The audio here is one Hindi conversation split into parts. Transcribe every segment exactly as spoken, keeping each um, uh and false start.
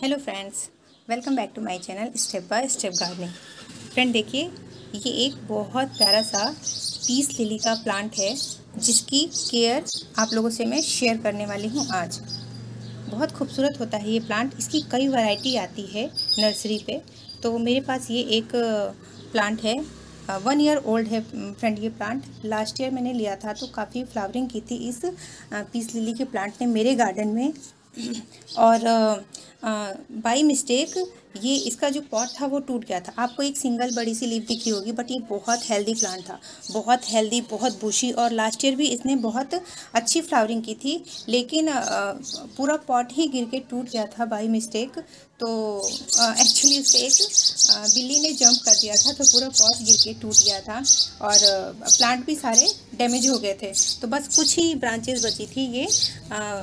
Hello friends, welcome back to my channel step by step gardening. Friend देखिए, ये एक बहुत प्यारा सा पीस लिली का प्लांट है जिसकी केयर आप लोगों से मैं शेयर करने वाली हूँ आज। बहुत खूबसूरत होता है ये प्लांट। इसकी कई वैरायटी आती है नर्सरी पे। तो मेरे पास ये एक प्लांट है, वन ईयर ओल्ड है फ्रेंड। ये प्लांट लास्ट ईयर मैंने लिया था तो काफ़ी फ्लावरिंग की थी इस पीस लिली के प्लांट ने मेरे गार्डन में। और बाई मिस्टेक ये इसका जो पॉट था वो टूट गया था। आपको एक सिंगल बड़ी सी लीफ दिख रही होगी, बट ये बहुत हेल्दी प्लांट था, बहुत हेल्दी, बहुत बुशी। और लास्ट ईयर भी इसने बहुत अच्छी फ्लावरिंग की थी, लेकिन आ, पूरा पॉट ही गिर के टूट गया था बाई मिस्टेक। तो एक्चुअली उसे एक आ, बिल्ली ने जंप कर दिया था तो पूरा पॉट गिर के टूट गया था और प्लांट भी सारे डैमेज हो गए थे। तो बस कुछ ही ब्रांचेस बची थी। ये आ,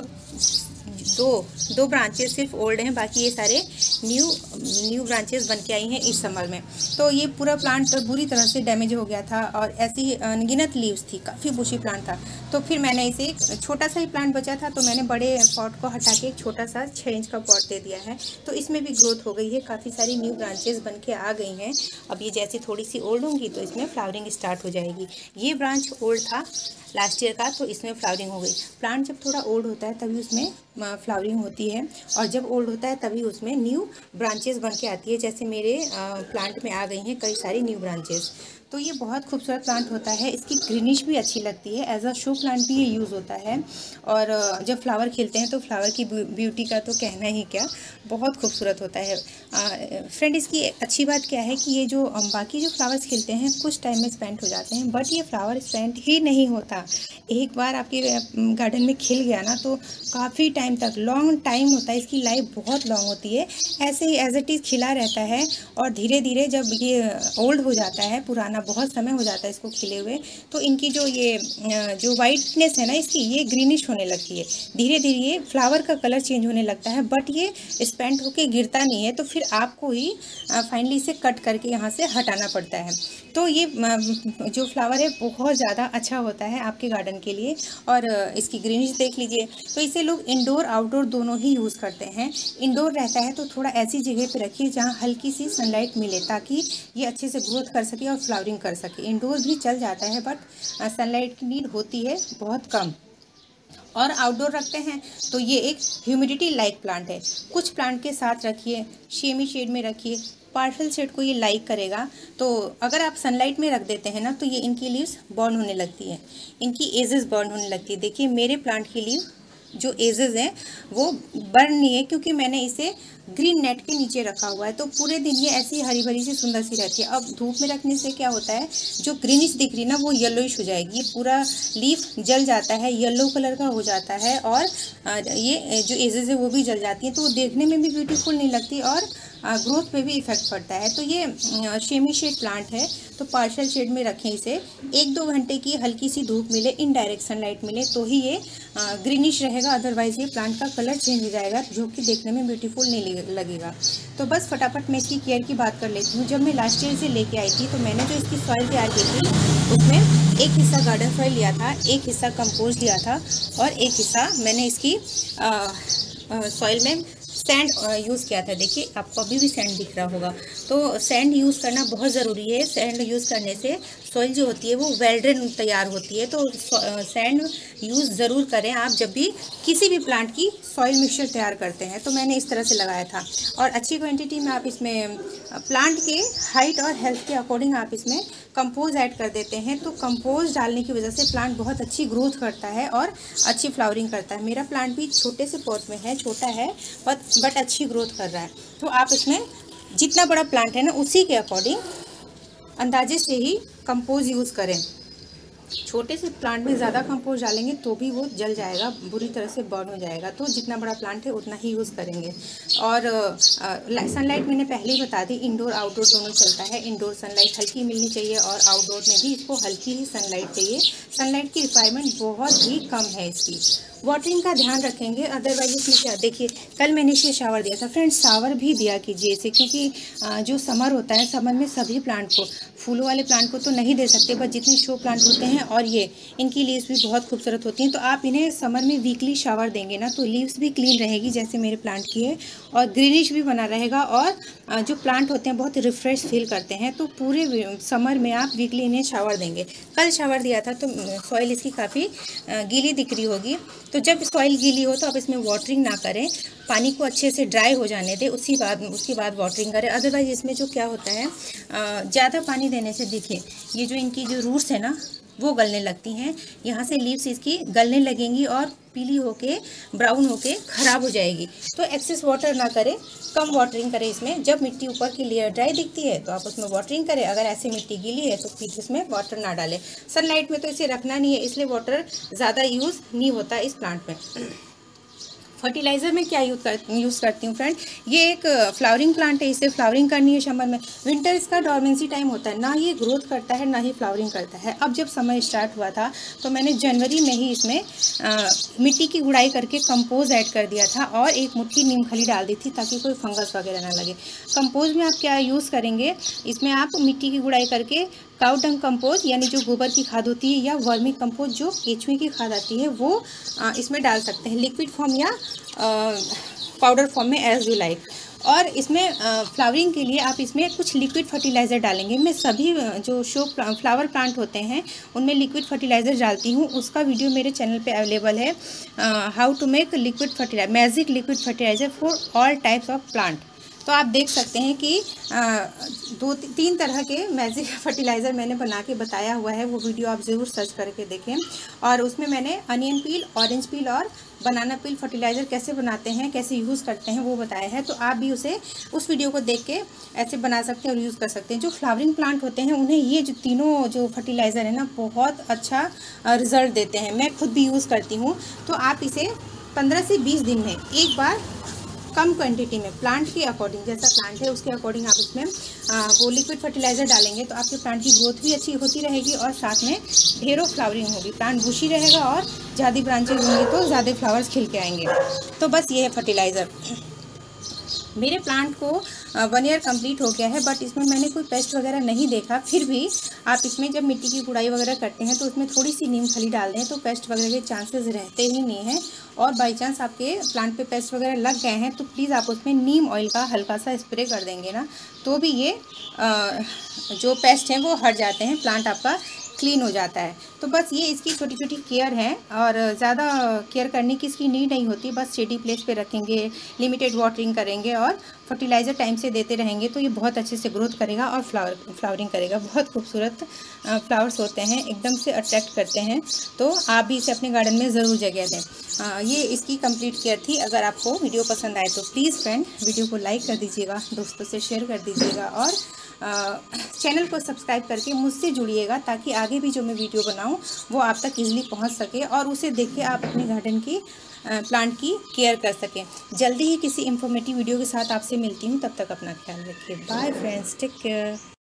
दो दो ब्रांचेस सिर्फ ओल्ड हैं, बाकी ये सारे न्यू न्यू ब्रांचेस बन के आई हैं इस समर में। तो ये पूरा प्लांट बुरी तरह से डैमेज हो गया था और ऐसी अनगिनत लीव्स थी, काफ़ी बुशी प्लांट था। तो फिर मैंने इसे एक छोटा सा ही प्लांट बचा था तो मैंने बड़े पॉट को हटा के एक छोटा सा छः इंच का पॉट दे दिया है। तो इसमें भी ग्रोथ हो गई है, काफ़ी सारी न्यू ब्रांचेस बन के आ गई हैं। अब ये जैसे थोड़ी सी ओल्ड होंगी तो इसमें फ्लावरिंग स्टार्ट हो जाएगी। ये ब्रांच ओल्ड था लास्ट ईयर का, तो इसमें फ्लावरिंग हो गई। प्लांट जब थोड़ा ओल्ड होता है तभी उसमें फ्लावरिंग होती है, और जब ओल्ड होता है तभी उसमें न्यू ब्रांचेस बन के आती है। जैसे मेरे प्लांट में आ गई हैं कई सारी न्यू ब्रांचेस। तो ये बहुत खूबसूरत प्लांट होता है। इसकी ग्रीनिश भी अच्छी लगती है, एज अ शो प्लांट भी ये यूज़ होता है। और जब फ्लावर खिलते हैं तो फ्लावर की ब्यूटी का तो कहना ही क्या, बहुत खूबसूरत होता है। फ्रेंड इसकी अच्छी बात क्या है कि ये जो बाकी जो फ्लावर्स खिलते हैं कुछ टाइम में स्पेंड हो जाते हैं, बट ये फ्लावर स्पेंड ही नहीं होता। एक बार आपके गार्डन में खिल गया ना तो काफ़ी टाइम तक, लॉन्ग टाइम होता है, इसकी लाइफ बहुत लॉन्ग होती है। ऐसे ही एज इट इज़ खिला रहता है और धीरे धीरे जब ये ओल्ड हो जाता है, पुराना बहुत समय हो जाता है इसको खिले हुए, तो इनकी जो ये जो वाइटनेस है ना इसकी, ये ग्रीनिश होने लगती है। धीरे धीरे ये फ्लावर का कलर चेंज होने लगता है, बट ये स्पेंड होके गिरता नहीं है। तो फिर आपको ही फाइनली इसे कट करके यहाँ से हटाना पड़ता है। तो ये जो फ्लावर है बहुत ज़्यादा अच्छा होता है आपके गार्डन के लिए। और इसकी ग्रीनिश देख लीजिए। तो इसे लोग इंडोर आउटडोर दोनों ही यूज़ करते हैं। इंडोर रहता है तो थोड़ा ऐसी जगह पे रखिए जहाँ हल्की सी सनलाइट मिले, ताकि ये अच्छे से ग्रोथ कर सके और फ्लावरिंग कर सके। इंडोर भी चल जाता है, बट सनलाइट की नीड होती है बहुत कम। और आउटडोर रखते हैं तो ये एक ह्यूमिडिटी लाइक प्लांट है। कुछ प्लांट के साथ रखिए, सेमी शेड में रखिए, पार्शियल शेड को ये लाइक करेगा। तो अगर आप सनलाइट में रख देते हैं ना तो ये इनकी लीव्स बर्न होने लगती है, इनकी एजेस बर्न होने लगती है। देखिए मेरे प्लांट की लीव जो एजेस हैं वो बर्न नहीं है, क्योंकि मैंने इसे ग्रीन नेट के नीचे रखा हुआ है। तो पूरे दिन ये ऐसी हरी भरी सी सुंदर सी रहती है। अब धूप में रखने से क्या होता है, जो ग्रीनिश दिख रही ना वो येलोइश हो जाएगी, ये पूरा लीफ जल जाता है, येलो कलर का हो जाता है, और ये जो एजेस है वो भी जल जाती हैं, तो वो देखने में भी ब्यूटीफुल नहीं लगती और ग्रोथ पे भी इफेक्ट पड़ता है। तो ये सेमी शेड प्लांट है, तो पार्शियल शेड में रखें इसे। एक दो घंटे की हल्की सी धूप मिले, इनडायरेक्ट सनलाइट मिले, तो ही ये ग्रीनिश रहेगा। अदरवाइज ये प्लांट का कलर चेंज हो जाएगा, जो कि देखने में ब्यूटीफुल नहीं लगेगा। तो बस फटाफट मैं इसकी केयर की बात कर लेती हूँ। जब मैं लास्ट ईयर से लेके आई थी तो मैंने जो इसकी सॉइल तैयार की थी उसमें एक हिस्सा गार्डन सॉइल लिया था, एक हिस्सा कंपोस्ट लिया था, और एक हिस्सा मैंने इसकी सॉइल में सैंड यूज़ किया था। देखिए आपको अभी भी सैंड दिख रहा होगा। तो सैंड यूज़ करना बहुत ज़रूरी है। सैंड यूज़ करने से सॉइल जो होती है वो वेल ड्रेन तैयार होती है। तो सैंड यूज़ ज़रूर करें आप जब भी किसी भी प्लांट की सॉइल मिक्सचर तैयार करते हैं। तो मैंने इस तरह से लगाया था, और अच्छी क्वांटिटी में आप इसमें प्लांट के हाइट और हेल्थ के अकॉर्डिंग आप इसमें कंपोज ऐड कर देते हैं। तो कंपोज डालने की वजह से प्लांट बहुत अच्छी ग्रोथ करता है और अच्छी फ्लावरिंग करता है। मेरा प्लांट भी छोटे से पॉट में है, छोटा है बट बट अच्छी ग्रोथ कर रहा है। तो आप इसमें जितना बड़ा प्लांट है ना उसी के अकॉर्डिंग अंदाजे से ही कंपोज यूज़ करें। छोटे से प्लांट में ज़्यादा कंपोज डालेंगे तो भी वो जल जाएगा, बुरी तरह से बर्न हो जाएगा। तो जितना बड़ा प्लांट है उतना ही यूज़ करेंगे। और सनलाइट मैंने पहले ही बता दी, इंडोर आउटडोर दोनों चलता है। इंडोर सनलाइट हल्की मिलनी चाहिए और आउटडोर में भी इसको हल्की ही सनलाइट चाहिए। सनलाइट की रिक्वायरमेंट बहुत ही कम है इसकी। वाटरिंग का ध्यान रखेंगे, अदरवाइज इसमें क्या, देखिए कल मैंने इसे शावर दिया था फ्रेंड्स, शावर भी दिया कीजिए इसे, क्योंकि जो समर होता है, समर में सभी प्लांट को, फूलों वाले प्लांट को तो नहीं दे सकते, बट जितने शो प्लांट होते हैं और ये इनकी लीव्स भी बहुत खूबसूरत होती हैं, तो आप इन्हें समर में वीकली शावर देंगे ना, तो लीव्स भी क्लीन रहेगी जैसे मेरे प्लांट की है, और ग्रीनिश भी बना रहेगा, और जो प्लांट होते हैं बहुत रिफ्रेश फील करते हैं। तो पूरे समर में आप वीकली इन्हें शावर देंगे। कल शावर दिया था तो सॉइल इसकी काफ़ी गीली दिख रही होगी, तो जब सॉइल गीली हो तो आप इसमें वाटरिंग ना करें, पानी को अच्छे से ड्राई हो जाने दें, उसी बाद उसके बाद वाटरिंग करें। अदरवाइज इसमें जो क्या होता है, ज़्यादा पानी देने से देखिए ये जो इनकी जो रूट्स है ना वो गलने लगती हैं, यहाँ से लीव्स इसकी गलने लगेंगी और पीली होके ब्राउन होके ख़राब हो जाएगी। तो एक्सेस वाटर ना करें, कम वाटरिंग करें इसमें। जब मिट्टी ऊपर की लेयर ड्राई दिखती है तो आप उसमें वाटरिंग करें, अगर ऐसे मिट्टी गीली है तो फिर उसमें वाटर ना डालें। सनलाइट में तो इसे रखना नहीं है, इसलिए वाटर ज़्यादा यूज़ नहीं होता इस प्लांट में। फर्टिलाइज़र में क्या यूज़ कर यूज़ करती हूँ फ्रेंड, ये एक फ्लावरिंग प्लांट है, इसे फ्लावरिंग करनी है समर में। विंटर इसका डॉर्मेंसी टाइम होता है, ना ये ग्रोथ करता है ना ही फ्लावरिंग करता है। अब जब समर स्टार्ट हुआ था तो मैंने जनवरी में ही इसमें आ, मिट्टी की गुड़ाई करके कंपोज ऐड कर दिया था और एक मुट्ठी नीम खली डाल दी थी ताकि कोई फंगस वगैरह ना लगे। कंपोज में आप क्या यूज़ करेंगे, इसमें आप मिट्टी की गुड़ाई करके काउ डंग कंपोज यानी जो गोबर की खाद होती है, या वर्मी कंपोज जो केचुए की खाद आती है, वो इसमें डाल सकते हैं, लिक्विड फॉर्म या पाउडर फॉर्म में, एज यू लाइक। और इसमें फ्लावरिंग के लिए आप इसमें कुछ लिक्विड फर्टिलाइज़र डालेंगे। मैं सभी जो शो फ्लावर प्लांट होते हैं उनमें लिक्विड फर्टिलाइज़र डालती हूँ, उसका वीडियो मेरे चैनल पे अवेलेबल है, how to make liquid fertiliser, magic liquid fertiliser for all types of plant. तो आप देख सकते हैं कि आ, दो ती, तीन तरह के मैजिक फर्टिलाइज़र मैंने बना के बताया हुआ है, वो वीडियो आप ज़रूर सर्च करके देखें। और उसमें मैंने अनियन पील, ऑरेंज पील और बनाना पील फर्टिलाइज़र कैसे बनाते हैं, कैसे यूज़ करते हैं वो बताया है। तो आप भी उसे उस वीडियो को देख के ऐसे बना सकते हैं और यूज़ कर सकते हैं। जो फ्लावरिंग प्लांट होते हैं उन्हें ये जो तीनों जो फर्टिलाइज़र है ना बहुत अच्छा रिज़ल्ट देते हैं, मैं खुद भी यूज़ करती हूँ। तो आप इसे पंद्रह से बीस दिन में एक बार कम क्वांटिटी में, प्लांट के अकॉर्डिंग, जैसा प्लांट है उसके अकॉर्डिंग आप इसमें आ, वो लिक्विड फर्टिलाइज़र डालेंगे तो आपके प्लांट की ग्रोथ भी अच्छी होती रहेगी और साथ में ढेरों फ्लावरिंग होगी, प्लांट बुशी रहेगा और ज़्यादा ब्रांचेज होंगी तो ज़्यादा फ्लावर्स खिल के आएंगे। तो बस ये है फर्टिलाइज़र। मेरे प्लांट को वन ईयर कंप्लीट हो गया है, बट इसमें मैंने कोई पेस्ट वगैरह नहीं देखा। फिर भी आप इसमें जब मिट्टी की गुड़ाई वगैरह करते हैं तो उसमें थोड़ी सी नीम खली डाल दें तो पेस्ट वगैरह के चांसेस रहते ही नहीं हैं। और बाई चांस आपके प्लांट पे पेस्ट वगैरह लग गए हैं तो प्लीज़ आप उसमें नीम ऑयल का हल्का सा स्प्रे कर देंगे ना, तो भी ये आ, जो पेस्ट हैं वो हट जाते हैं, प्लांट आपका क्लीन हो जाता है। तो बस ये इसकी छोटी छोटी केयर है और ज़्यादा केयर करने की इसकी नीड नहीं होती, बस शेडी प्लेस पे रखेंगे, लिमिटेड वाटरिंग करेंगे और फर्टिलाइज़र टाइम से देते रहेंगे तो ये बहुत अच्छे से ग्रोथ करेगा और फ्लावर फ्लावरिंग करेगा। बहुत खूबसूरत फ्लावर्स होते हैं, एकदम से अट्रैक्ट करते हैं। तो आप भी इसे अपने गार्डन में ज़रूर जगह दें। ये इसकी कंप्लीट केयर थी। अगर आपको वीडियो पसंद आए तो प्लीज़ फ्रेंड वीडियो को लाइक कर दीजिएगा, दोस्तों से शेयर कर दीजिएगा और चैनल को सब्सक्राइब करके मुझसे जुड़िएगा ताकि आगे भी जो मैं वीडियो बनाऊं वो आप तक इजीली पहुंच सके और उसे देख के आप अपने गार्डन की प्लांट की केयर कर सकें। जल्दी ही किसी इंफॉर्मेटिव वीडियो के साथ आपसे मिलती हूं, तब तक अपना ख्याल रखिए। Bye friends, take care.